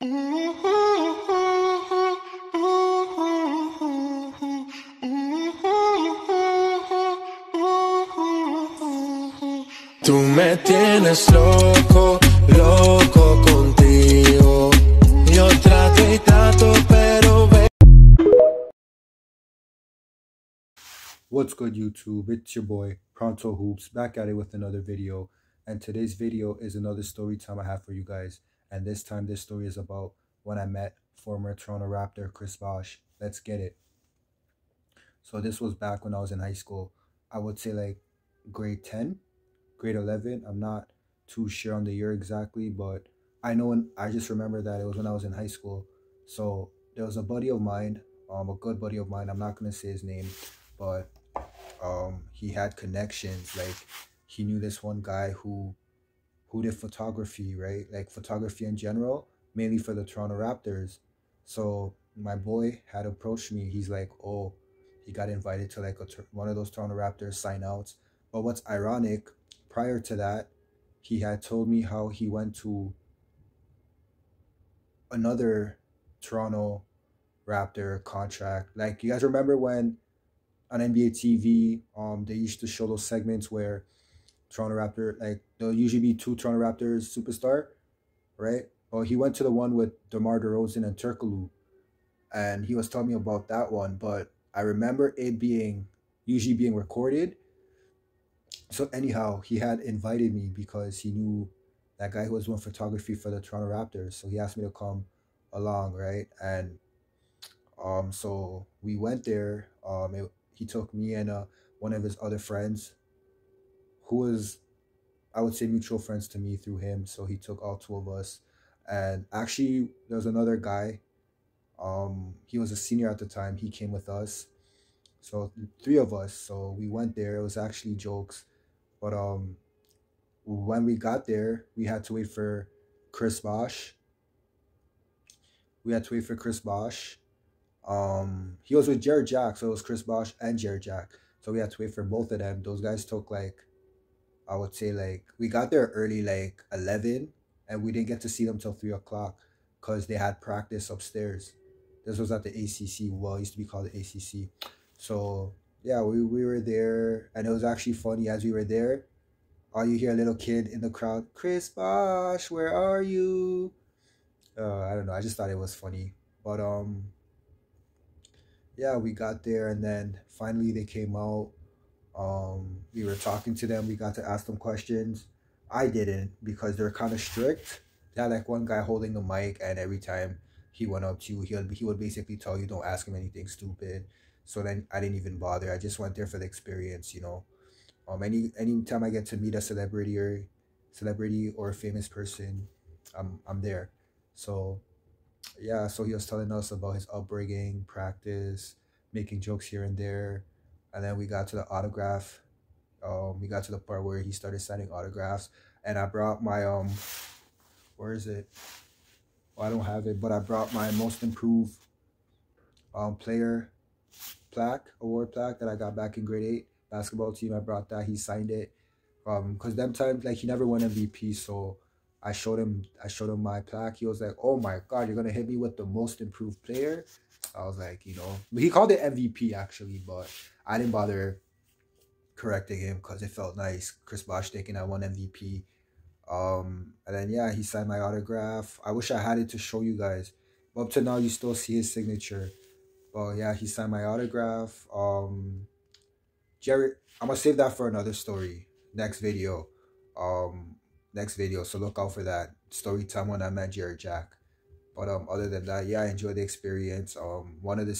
Tú me tienes loco, loco contigo. Yo trato y trato, pero What's good, YouTube? It's your boy Pronto Hoops, back at it with another video. And today's video is another story time I have for you guys. And this time this story is about when I met former Toronto Raptor Chris Bosh. Let's get it. So this was back when I was in high school. I would say like grade 10, grade 11. I'm not too sure on the year exactly, but I just remember that it was when I was in high school. So there was a buddy of mine, a good buddy of mine. I'm not gonna say his name, but he had connections. Like, he knew this one guy who did photography, right? Like photography in general, mainly for the Toronto Raptors. So my boy had approached me. He's like, oh, he got invited to like one of those Toronto Raptors sign outs. But what's ironic, prior to that, he had told me how he went to another Toronto Raptor contract. Like, you guys remember when on NBA TV, they used to show those segments where Toronto Raptor, like, there'll usually be two Toronto Raptors superstar, right? Well, he went to the one with DeMar DeRozan and Turkoglu, and he was telling me about that one. But I remember it usually being recorded. So anyhow, he had invited me because he knew that guy who was doing photography for the Toronto Raptors. So he asked me to come along, right? And so we went there. He took me and one of his other friends, who was, I would say, mutual friends to me through him. So he took all two of us. And actually, there was another guy. He was a senior at the time. He came with us. So three of us. So we went there. It was actually jokes. But when we got there, we had to wait for Chris Bosh. He was with Jarrett Jack, so it was Chris Bosh and Jarrett Jack. So we had to wait for both of them. Those guys took like, I would say, like, we got there early, like 11, and we didn't get to see them till 3 o'clock because they had practice upstairs. This was at the ACC. Well, it used to be called the ACC. So yeah, we were there, and it was actually funny. As we were there, all you hear a little kid in the crowd, Chris Bosh, where are you? I don't know. I just thought it was funny. But yeah, we got there, and then finally they came out. We were talking to them. We got to ask them questions. I didn't, because they're kind of strict. They had like one guy holding the mic, and every time he went up to you, he would basically tell you don't ask him anything stupid. So then I didn't even bother. I just went there for the experience, you know. Anytime I get to meet a celebrity or a famous person, I'm there. So yeah, so he was telling us about his upbringing, practice, making jokes here and there. And then we got to the autograph. We got to the part where he started signing autographs. And I brought my, where is it? Well, I don't have it, but I brought my most improved player award plaque that I got back in grade 8 basketball team. I brought that. He signed it. Because them times, like, he never won MVP, so I showed him my plaque. He was like, oh my God, you're gonna hit me with the most improved player? I was like, you know, he called it MVP actually, but I didn't bother correcting him because it felt nice. Chris Bosh taking that one MVP. And then yeah, he signed my autograph. I wish I had it to show you guys, but up to now you still see his signature. But yeah, he signed my autograph. Jarrett, I'm gonna save that for another story, next video. So look out for that story time when I met Jarrett Jack. But other than that, yeah, I enjoyed the experience. One of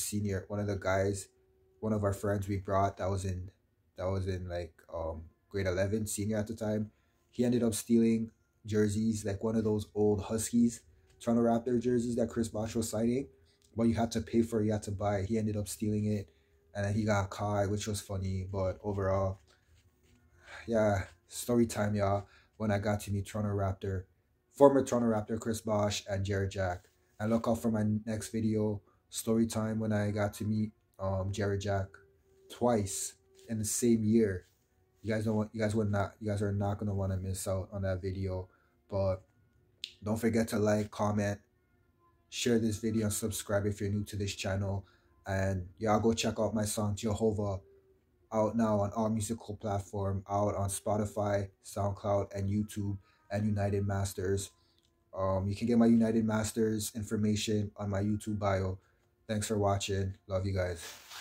our friends we brought that was in like grade 11, senior at the time, he ended up stealing jerseys, like one of those old Huskies Toronto Raptor jerseys that Chris Bosh was signing, but you had to pay for it, you had to buy it. He ended up stealing it, and then he got caught, which was funny. But overall, yeah, story time, y'all, when I got to meet former Toronto Raptor Chris Bosh and Jarrett Jack. And look out for my next video, story time, when I got to meet Jarrett Jack twice in the same year. You guys are not gonna want to miss out on that video. But don't forget to like, comment, share this video, and subscribe if you're new to this channel. And y'all go check out my song Jehovah, out now on all musical platform, out on Spotify, SoundCloud, and YouTube, and United Masters. You can get my United Masters information on my YouTube bio. Thanks for watching. Love you guys.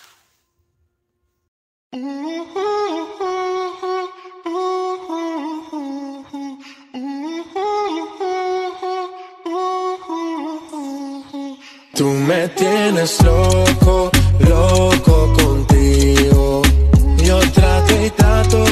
Tú me tienes loco, loco contigo. Yo trato y trato